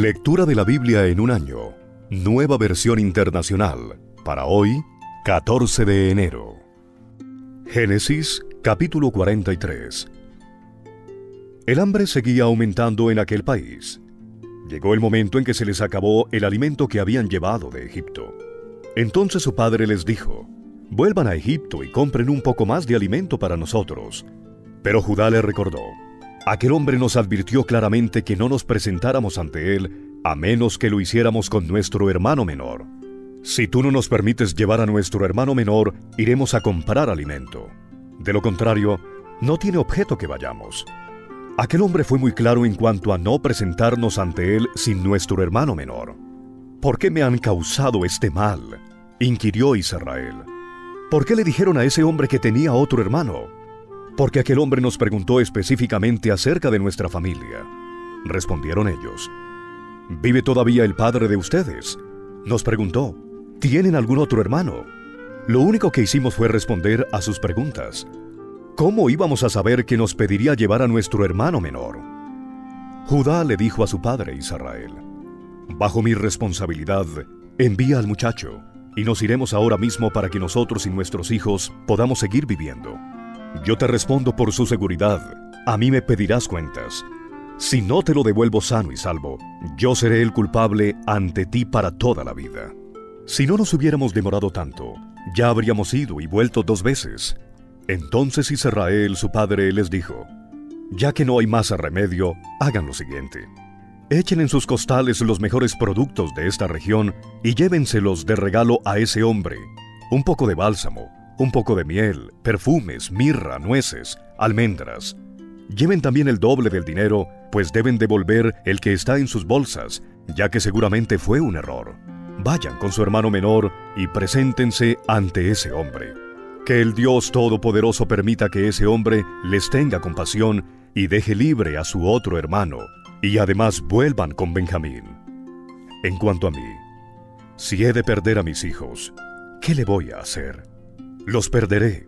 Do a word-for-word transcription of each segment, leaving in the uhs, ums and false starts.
Lectura de la Biblia en un año. Nueva versión internacional. Para hoy, catorce de enero. Génesis, capítulo cuarenta y tres. El hambre seguía aumentando en aquel país. Llegó el momento en que se les acabó el alimento que habían llevado de Egipto. Entonces su padre les dijo: «Vuelvan a Egipto y compren un poco más de alimento para nosotros». Pero Judá le recordó: «Aquel hombre nos advirtió claramente que no nos presentáramos ante él, a menos que lo hiciéramos con nuestro hermano menor. Si tú no nos permites llevar a nuestro hermano menor, iremos a comprar alimento. De lo contrario, no tiene objeto que vayamos». Aquel hombre fue muy claro en cuanto a no presentarnos ante él sin nuestro hermano menor. «¿Por qué me han causado este mal?», inquirió Israel. «¿Por qué le dijeron a ese hombre que tenía otro hermano? Porque aquel hombre nos preguntó específicamente acerca de nuestra familia». Respondieron ellos: «¿Vive todavía el padre de ustedes?». Nos preguntó: «¿Tienen algún otro hermano?». Lo único que hicimos fue responder a sus preguntas. ¿Cómo íbamos a saber que nos pediría llevar a nuestro hermano menor? Judá le dijo a su padre Israel: «Bajo mi responsabilidad, envía al muchacho, y nos iremos ahora mismo para que nosotros y nuestros hijos podamos seguir viviendo. Yo te respondo por su seguridad, a mí me pedirás cuentas. Si no te lo devuelvo sano y salvo, yo seré el culpable ante ti para toda la vida». Si no nos hubiéramos demorado tanto, ya habríamos ido y vuelto dos veces. Entonces Israel, su padre, les dijo: «Ya que no hay más remedio, hagan lo siguiente. Echen en sus costales los mejores productos de esta región y llévenselos de regalo a ese hombre: un poco de bálsamo, un poco de miel, perfumes, mirra, nueces, almendras. Lleven también el doble del dinero, pues deben devolver el que está en sus bolsas, ya que seguramente fue un error. Vayan con su hermano menor y preséntense ante ese hombre. Que el Dios Todopoderoso permita que ese hombre les tenga compasión y deje libre a su otro hermano, y además vuelvan con Benjamín. En cuanto a mí, si he de perder a mis hijos, ¿qué le voy a hacer? Los perderé».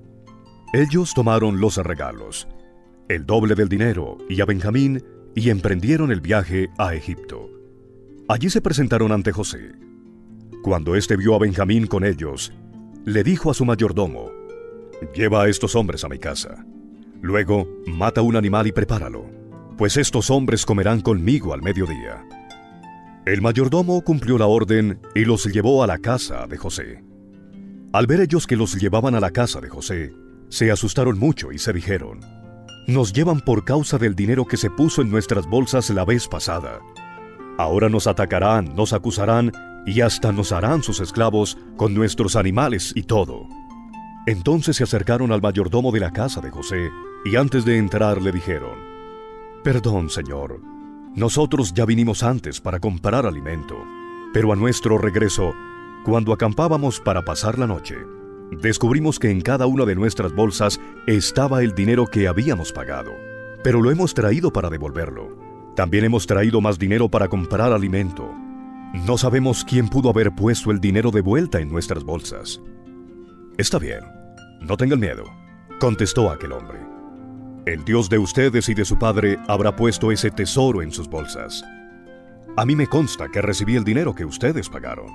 Ellos tomaron los regalos, el doble del dinero y a Benjamín, y emprendieron el viaje a Egipto. Allí se presentaron ante José. Cuando éste vio a Benjamín con ellos, le dijo a su mayordomo: «Lleva a estos hombres a mi casa. Luego, mata un animal y prepáralo, pues estos hombres comerán conmigo al mediodía». El mayordomo cumplió la orden y los llevó a la casa de José. Al ver ellos que los llevaban a la casa de José, se asustaron mucho y se dijeron: «Nos llevan por causa del dinero que se puso en nuestras bolsas la vez pasada. Ahora nos atacarán, nos acusarán y hasta nos harán sus esclavos con nuestros animales y todo». Entonces se acercaron al mayordomo de la casa de José y antes de entrar le dijeron: «Perdón, señor, nosotros ya vinimos antes para comprar alimento, pero a nuestro regreso, cuando acampábamos para pasar la noche, descubrimos que en cada una de nuestras bolsas estaba el dinero que habíamos pagado, pero lo hemos traído para devolverlo. También hemos traído más dinero para comprar alimento. No sabemos quién pudo haber puesto el dinero de vuelta en nuestras bolsas». «Está bien, no tengan miedo», contestó aquel hombre. «El Dios de ustedes y de su padre habrá puesto ese tesoro en sus bolsas. A mí me consta que recibí el dinero que ustedes pagaron».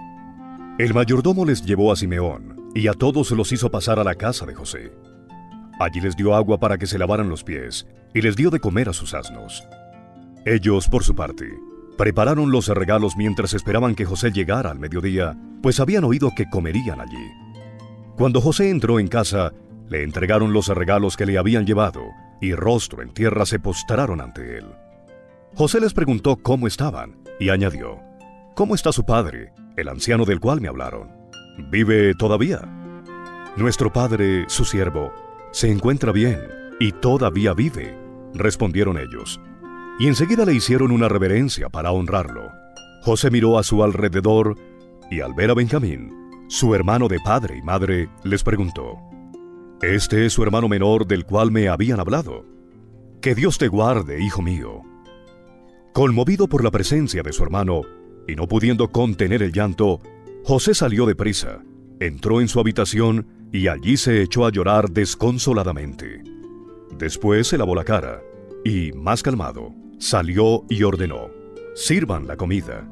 El mayordomo les llevó a Simeón y a todos los hizo pasar a la casa de José. Allí les dio agua para que se lavaran los pies y les dio de comer a sus asnos. Ellos, por su parte, prepararon los regalos mientras esperaban que José llegara al mediodía, pues habían oído que comerían allí. Cuando José entró en casa, le entregaron los regalos que le habían llevado, y rostro en tierra se postraron ante él. José les preguntó cómo estaban, y añadió: «¿Cómo está su padre, el anciano del cual me hablaron? ¿Vive todavía?». «Nuestro padre, su siervo, se encuentra bien, y todavía vive», respondieron ellos. Y enseguida le hicieron una reverencia para honrarlo. José miró a su alrededor, y al ver a Benjamín, su hermano de padre y madre, les preguntó: «¿Este es su hermano menor del cual me habían hablado? Que Dios te guarde, hijo mío». Conmovido por la presencia de su hermano, y no pudiendo contener el llanto, José salió deprisa, entró en su habitación y allí se echó a llorar desconsoladamente. Después se lavó la cara y, más calmado, salió y ordenó: sirvan la comida.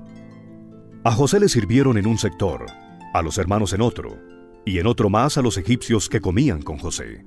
A José le sirvieron en un sector, a los hermanos en otro, y en otro más a los egipcios que comían con José.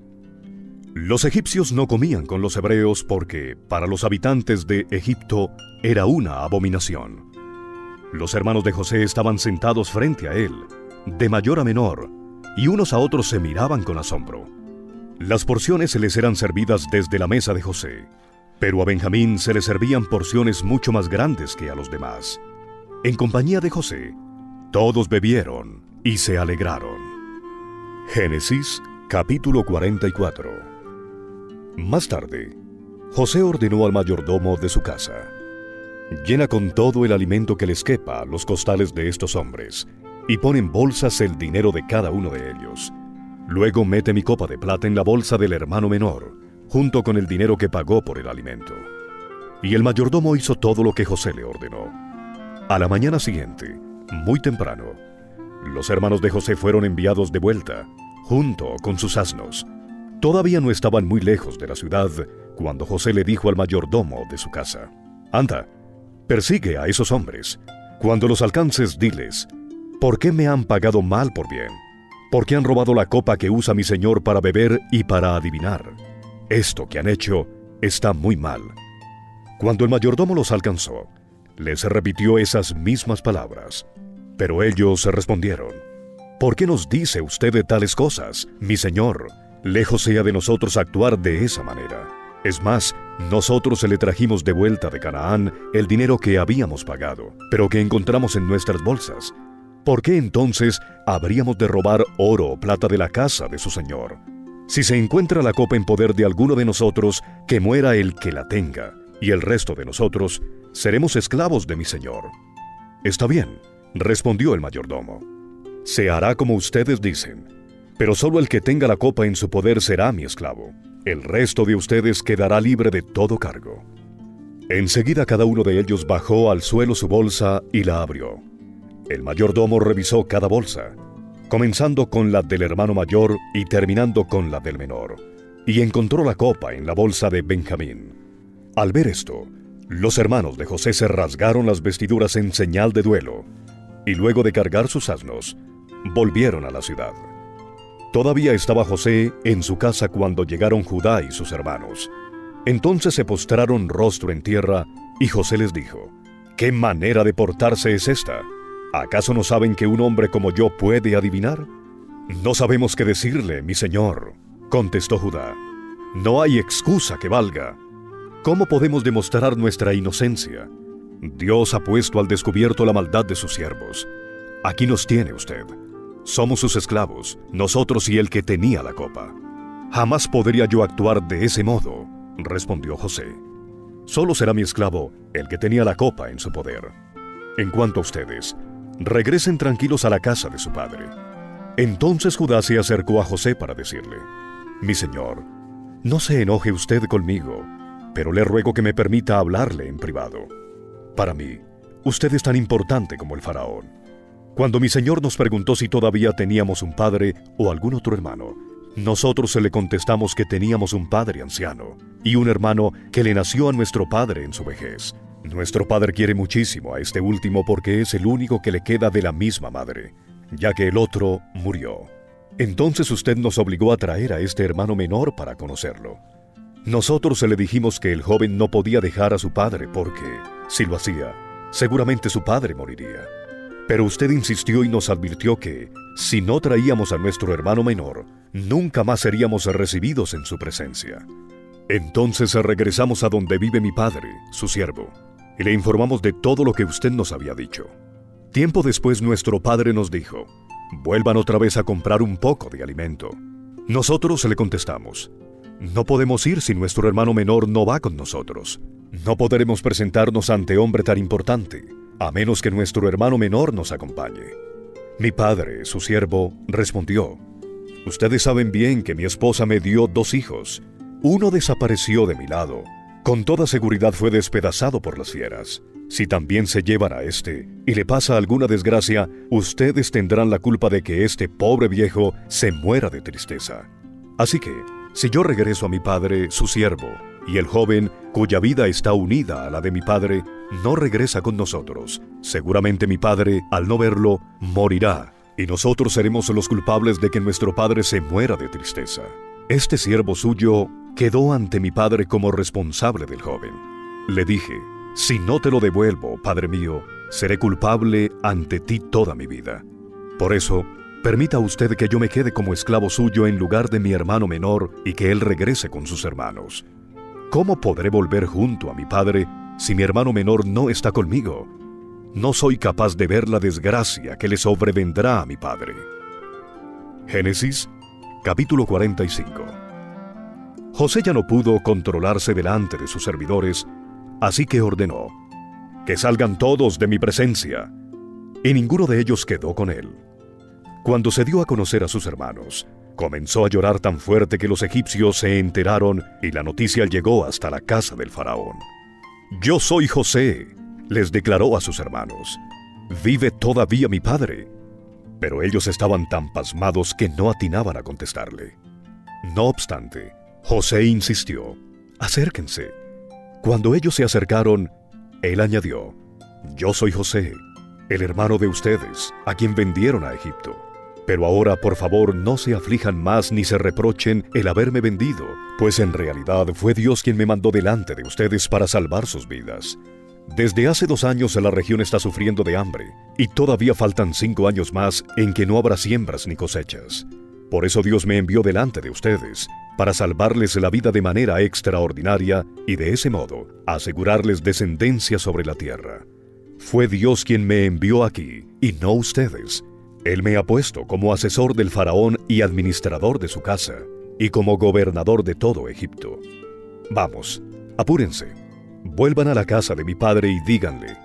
Los egipcios no comían con los hebreos porque para los habitantes de Egipto era una abominación. Los hermanos de José estaban sentados frente a él, de mayor a menor, y unos a otros se miraban con asombro. Las porciones se les eran servidas desde la mesa de José, pero a Benjamín se le servían porciones mucho más grandes que a los demás. En compañía de José, todos bebieron y se alegraron. Génesis capítulo cuarenta y cuatro. Más tarde, José ordenó al mayordomo de su casa: llena con todo el alimento que les quepa los costales de estos hombres, y pon en bolsas el dinero de cada uno de ellos. Luego mete mi copa de plata en la bolsa del hermano menor, junto con el dinero que pagó por el alimento. Y el mayordomo hizo todo lo que José le ordenó. A la mañana siguiente, muy temprano, los hermanos de José fueron enviados de vuelta, junto con sus asnos. Todavía no estaban muy lejos de la ciudad cuando José le dijo al mayordomo de su casa: anda, persigue a esos hombres. Cuando los alcances, diles: ¿por qué me han pagado mal por bien? ¿Por qué han robado la copa que usa mi señor para beber y para adivinar? Esto que han hecho está muy mal. Cuando el mayordomo los alcanzó, les repitió esas mismas palabras. Pero ellos respondieron: ¿por qué nos dice usted de tales cosas, mi señor? Lejos sea de nosotros actuar de esa manera. Es más, nosotros se le trajimos de vuelta de Canaán el dinero que habíamos pagado, pero que encontramos en nuestras bolsas. ¿Por qué entonces habríamos de robar oro o plata de la casa de su señor? Si se encuentra la copa en poder de alguno de nosotros, que muera el que la tenga, y el resto de nosotros seremos esclavos de mi señor. Está bien, respondió el mayordomo. Se hará como ustedes dicen, pero solo el que tenga la copa en su poder será mi esclavo. El resto de ustedes quedará libre de todo cargo. Enseguida cada uno de ellos bajó al suelo su bolsa y la abrió. El mayordomo revisó cada bolsa, comenzando con la del hermano mayor y terminando con la del menor, y encontró la copa en la bolsa de Benjamín. Al ver esto, los hermanos de José se rasgaron las vestiduras en señal de duelo, y luego de cargar sus asnos, volvieron a la ciudad. Todavía estaba José en su casa cuando llegaron Judá y sus hermanos. Entonces se postraron rostro en tierra, y José les dijo: ¿qué manera de portarse es esta? ¿Acaso no saben que un hombre como yo puede adivinar? No sabemos qué decirle, mi señor, contestó Judá. No hay excusa que valga. ¿Cómo podemos demostrar nuestra inocencia? Dios ha puesto al descubierto la maldad de sus siervos. Aquí nos tiene usted. Somos sus esclavos, nosotros y el que tenía la copa. Jamás podría yo actuar de ese modo, respondió José. Solo será mi esclavo el que tenía la copa en su poder. En cuanto a ustedes, regresen tranquilos a la casa de su padre. Entonces Judá se acercó a José para decirle: mi señor, no se enoje usted conmigo, pero le ruego que me permita hablarle en privado. Para mí, usted es tan importante como el faraón. Cuando mi señor nos preguntó si todavía teníamos un padre o algún otro hermano, nosotros se le contestamos que teníamos un padre anciano y un hermano que le nació a nuestro padre en su vejez. Nuestro padre quiere muchísimo a este último porque es el único que le queda de la misma madre, ya que el otro murió. Entonces usted nos obligó a traer a este hermano menor para conocerlo. Nosotros se le dijimos que el joven no podía dejar a su padre porque, si lo hacía, seguramente su padre moriría. Pero usted insistió y nos advirtió que, si no traíamos a nuestro hermano menor, nunca más seríamos recibidos en su presencia. Entonces regresamos a donde vive mi padre, su siervo, y le informamos de todo lo que usted nos había dicho. Tiempo después nuestro padre nos dijo: vuelvan otra vez a comprar un poco de alimento. Nosotros le contestamos: no podemos ir si nuestro hermano menor no va con nosotros. No podremos presentarnos ante hombre tan importante, a menos que nuestro hermano menor nos acompañe. Mi padre, su siervo, respondió: ustedes saben bien que mi esposa me dio dos hijos. Uno desapareció de mi lado. Con toda seguridad fue despedazado por las fieras. Si también se llevan a este y le pasa alguna desgracia, ustedes tendrán la culpa de que este pobre viejo se muera de tristeza. Así que, si yo regreso a mi padre, su siervo, y el joven, cuya vida está unida a la de mi padre, no regresa con nosotros. Seguramente mi padre, al no verlo, morirá, y nosotros seremos los culpables de que nuestro padre se muera de tristeza. Este siervo suyo quedó ante mi padre como responsable del joven. Le dije: si no te lo devuelvo, padre mío, seré culpable ante ti toda mi vida. Por eso, permita usted que yo me quede como esclavo suyo en lugar de mi hermano menor y que él regrese con sus hermanos. ¿Cómo podré volver junto a mi padre si mi hermano menor no está conmigo? No soy capaz de ver la desgracia que le sobrevendrá a mi padre. Génesis, capítulo cuarenta y cinco. José ya no pudo controlarse delante de sus servidores, así que ordenó: que salgan todos de mi presencia. Y ninguno de ellos quedó con él. Cuando se dio a conocer a sus hermanos, comenzó a llorar tan fuerte que los egipcios se enteraron y la noticia llegó hasta la casa del faraón. «Yo soy José», les declaró a sus hermanos. «¿Vive todavía mi padre?». Pero ellos estaban tan pasmados que no atinaban a contestarle. No obstante, José insistió: «Acérquense». Cuando ellos se acercaron, él añadió: «Yo soy José, el hermano de ustedes, a quien vendieron a Egipto. Pero ahora, por favor, no se aflijan más ni se reprochen el haberme vendido, pues en realidad fue Dios quien me mandó delante de ustedes para salvar sus vidas. Desde hace dos años la región está sufriendo de hambre, y todavía faltan cinco años más en que no habrá siembras ni cosechas. Por eso Dios me envió delante de ustedes, para salvarles la vida de manera extraordinaria y de ese modo asegurarles descendencia sobre la tierra. Fue Dios quien me envió aquí, y no ustedes. Él me ha puesto como asesor del faraón y administrador de su casa, y como gobernador de todo Egipto. Vamos, apúrense, vuelvan a la casa de mi padre y díganle: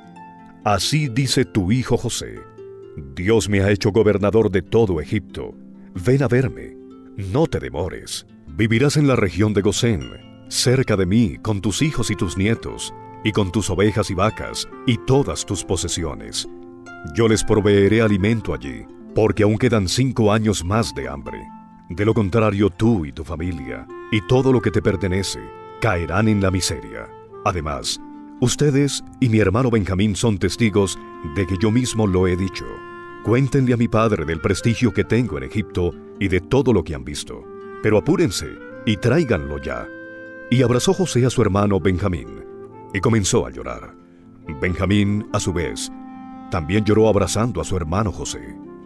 así dice tu hijo José, Dios me ha hecho gobernador de todo Egipto. Ven a verme, no te demores. Vivirás en la región de Gosén, cerca de mí, con tus hijos y tus nietos, y con tus ovejas y vacas, y todas tus posesiones. Yo les proveeré alimento allí, porque aún quedan cinco años más de hambre. De lo contrario, tú y tu familia, y todo lo que te pertenece, caerán en la miseria. Además, ustedes y mi hermano Benjamín son testigos de que yo mismo lo he dicho. Cuéntenle a mi padre del prestigio que tengo en Egipto y de todo lo que han visto. Pero apúrense y tráiganlo ya». Y abrazó José a su hermano Benjamín, y comenzó a llorar. Benjamín, a su vez, también lloró abrazando a su hermano José.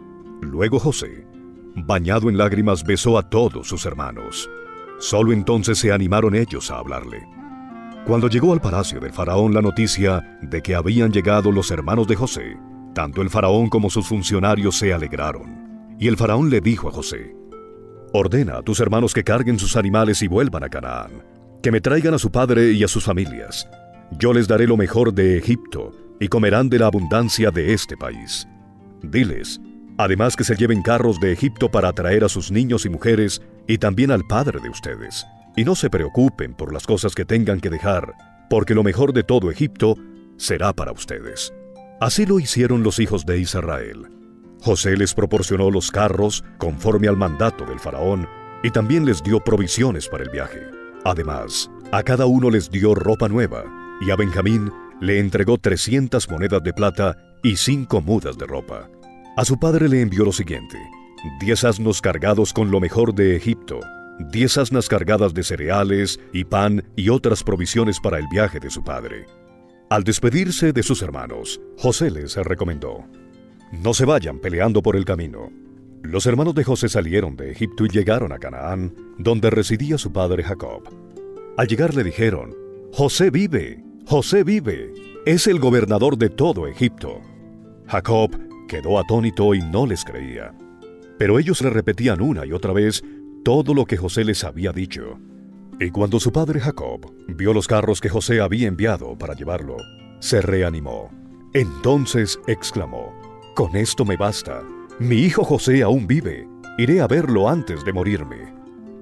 Luego José, bañado en lágrimas, besó a todos sus hermanos. Solo entonces se animaron ellos a hablarle. Cuando llegó al palacio del faraón la noticia de que habían llegado los hermanos de José, tanto el faraón como sus funcionarios se alegraron. Y el faraón le dijo a José: «Ordena a tus hermanos que carguen sus animales y vuelvan a Canaán, que me traigan a su padre y a sus familias. Yo les daré lo mejor de Egipto, y comerán de la abundancia de este país. Diles, además, que se lleven carros de Egipto para traer a sus niños y mujeres, y también al padre de ustedes. Y no se preocupen por las cosas que tengan que dejar, porque lo mejor de todo Egipto será para ustedes». Así lo hicieron los hijos de Israel. José les proporcionó los carros conforme al mandato del faraón, y también les dio provisiones para el viaje. Además, a cada uno les dio ropa nueva, y a Benjamín le entregó trescientas monedas de plata y cinco mudas de ropa. A su padre le envió lo siguiente: diez asnos cargados con lo mejor de Egipto, diez asnas cargadas de cereales y pan y otras provisiones para el viaje de su padre. Al despedirse de sus hermanos, José les recomendó: no se vayan peleando por el camino. Los hermanos de José salieron de Egipto y llegaron a Canaán, donde residía su padre Jacob. Al llegar le dijeron: «José vive, José vive, es el gobernador de todo Egipto». Jacob quedó atónito y no les creía. Pero ellos le repetían una y otra vez todo lo que José les había dicho. Y cuando su padre Jacob vio los carros que José había enviado para llevarlo, se reanimó. Entonces exclamó: «Con esto me basta. Mi hijo José aún vive. Iré a verlo antes de morirme».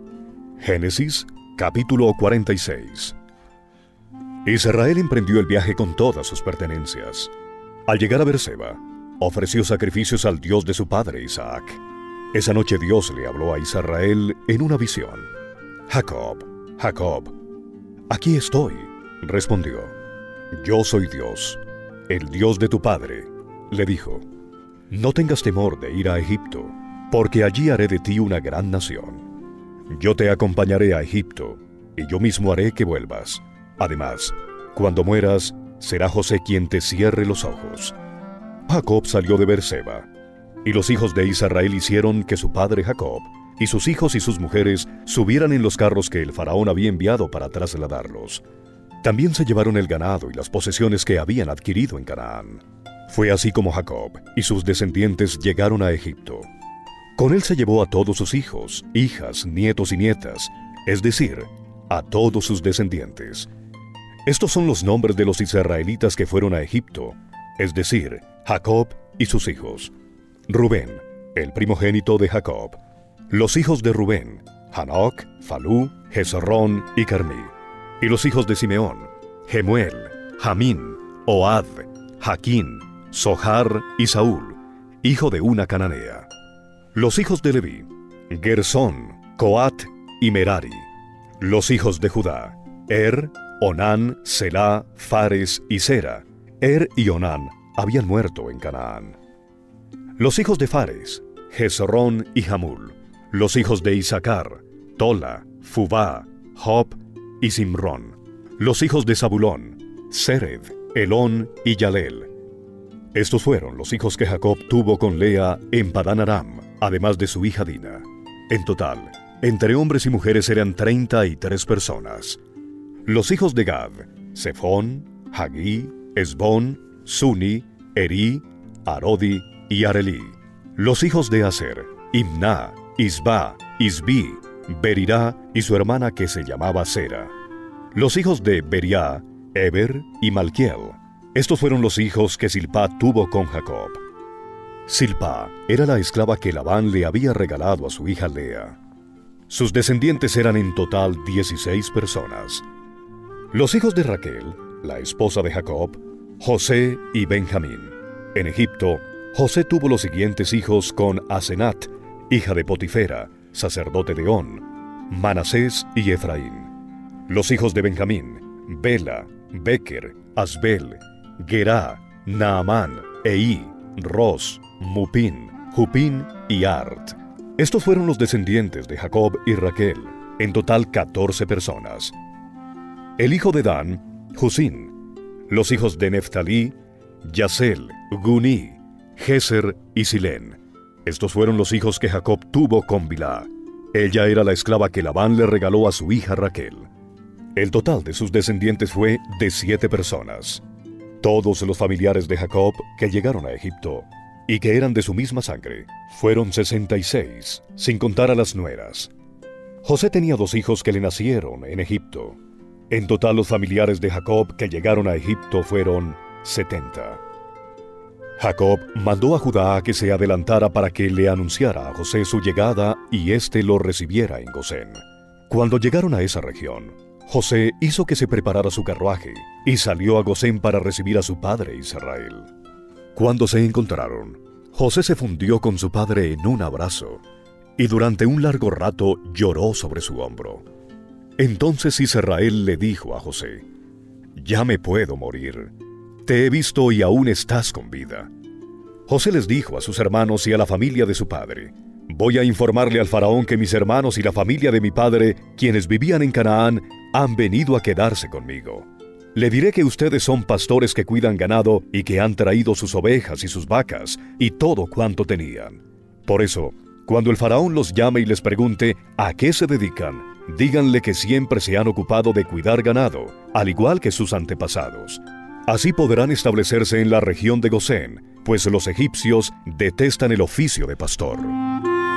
Génesis, capítulo cuarenta y seis. Israel emprendió el viaje con todas sus pertenencias. Al llegar a Berseba, ofreció sacrificios al Dios de su padre Isaac. Esa noche Dios le habló a Israel en una visión. «Jacob, Jacob». «Aquí estoy», respondió. Yo soy Dios, el Dios de tu padre, le dijo. No tengas temor de ir a Egipto, porque allí haré de ti una gran nación. Yo te acompañaré a Egipto, y yo mismo haré que vuelvas. Además, cuando mueras, será José quien te cierre los ojos. Jacob salió de Beerseba, y los hijos de Israel hicieron que su padre Jacob y sus hijos y sus mujeres subieran en los carros que el faraón había enviado para trasladarlos. También se llevaron el ganado y las posesiones que habían adquirido en Canaán. Fue así como Jacob y sus descendientes llegaron a Egipto. Con él se llevó a todos sus hijos, hijas, nietos y nietas, es decir, a todos sus descendientes. Estos son los nombres de los israelitas que fueron a Egipto, es decir, Jacob y sus hijos. Rubén, el primogénito de Jacob. Los hijos de Rubén, Hanoc, Falú, Hezrón y Carmí. Y los hijos de Simeón, Jemuel, Jamín, Ohad, Jaquín, Sohar y Saúl, hijo de una cananea. Los hijos de Leví, Gersón, Coat y Merari. Los hijos de Judá, Er, Onán, Selá, Fares y Sera. Er y Onán habían muerto en Canaán. Los hijos de Fares, Hezrón y Hamul. Los hijos de Isaacar, Tola, Fubá, Job y Simrón. Los hijos de Zabulón, Sered, Elón y Yalel. Estos fueron los hijos que Jacob tuvo con Lea en Padán Aram, además de su hija Dina. En total, entre hombres y mujeres eran treinta y tres personas. Los hijos de Gad, Zephón, Hagí, Esbón, Suni, Eri, Arodi y Arelí. Los hijos de Aser, Imná, Isba, Isbi, Berirá y su hermana que se llamaba Sera. Los hijos de Beriá, Eber y Malquiel. Estos fueron los hijos que Silpá tuvo con Jacob. Silpá era la esclava que Labán le había regalado a su hija Lea. Sus descendientes eran en total dieciséis personas. Los hijos de Raquel, la esposa de Jacob, José y Benjamín. En Egipto, José tuvo los siguientes hijos con Asenat, hija de Potifera, sacerdote de On, Manasés y Efraín. Los hijos de Benjamín, Bela, Beker, Asbel, Gerá, Naamán, Eí, Ros, Mupín, Jupín y Art. Estos fueron los descendientes de Jacob y Raquel, en total catorce personas. El hijo de Dan, Jusín. Los hijos de Neftalí, Yasel, Guní, Geser y Silén. Estos fueron los hijos que Jacob tuvo con Bilhá. Ella era la esclava que Labán le regaló a su hija Raquel. El total de sus descendientes fue de siete personas. Todos los familiares de Jacob que llegaron a Egipto y que eran de su misma sangre fueron sesenta y seis, sin contar a las nueras. José tenía dos hijos que le nacieron en Egipto. En total los familiares de Jacob que llegaron a Egipto fueron setenta. Jacob mandó a Judá a que se adelantara para que le anunciara a José su llegada y éste lo recibiera en Gosén. Cuando llegaron a esa región, José hizo que se preparara su carruaje y salió a Gosén para recibir a su padre Israel. Cuando se encontraron, José se fundió con su padre en un abrazo y durante un largo rato lloró sobre su hombro. Entonces Israel le dijo a José: «Ya me puedo morir. Te he visto y aún estás con vida». José les dijo a sus hermanos y a la familia de su padre: «Voy a informarle al faraón que mis hermanos y la familia de mi padre, quienes vivían en Canaán, han venido a quedarse conmigo. Le diré que ustedes son pastores que cuidan ganado y que han traído sus ovejas y sus vacas y todo cuanto tenían. Por eso, cuando el faraón los llame y les pregunte a qué se dedican, díganle que siempre se han ocupado de cuidar ganado, al igual que sus antepasados. Así podrán establecerse en la región de Gosén, pues los egipcios detestan el oficio de pastor».